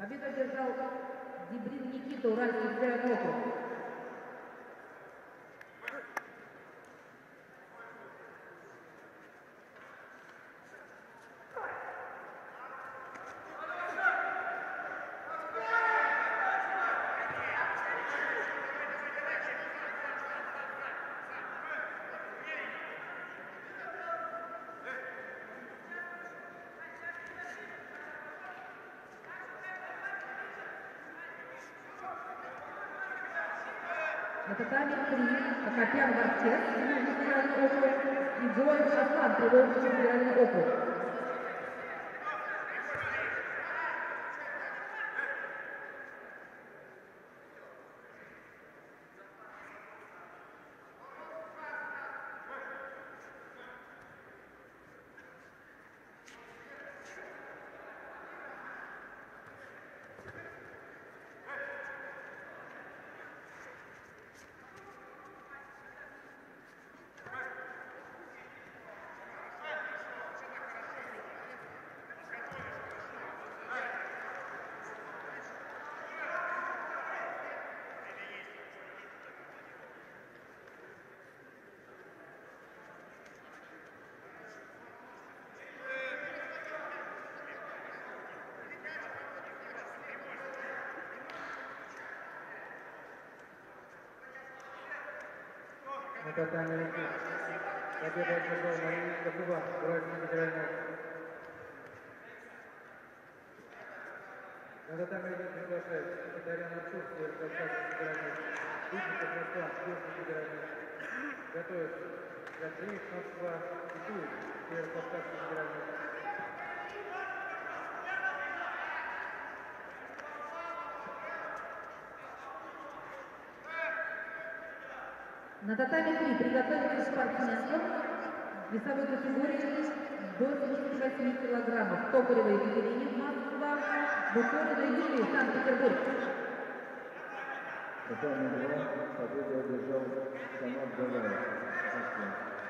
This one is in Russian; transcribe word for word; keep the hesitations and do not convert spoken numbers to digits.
Победу одержал Дебрин Никита, Уральский федеральный округ. На татами три Акопян Варчет, федеральный округ, и Джоэль Шатлан, Приволжский федеральный округ. На татами рингу победа одержал Мария Капува, Уральский федеральный округ. На татами рингу приглашается Катарина Арчук, Северо-Кавказский федеральный округ. Дудников Москва, Южный федеральный округ. Готовится Гаджиев Москва, Итуев, Северо-Кавказский федеральный округ. На татами три приготовились спортсменкам весовой категории до семидесяти восьми килограммов. Токарева Екатерине, Москва, Бухорина Юлия, Санкт-Петербург. Татами два победу одержал Самат Галаев, Москва.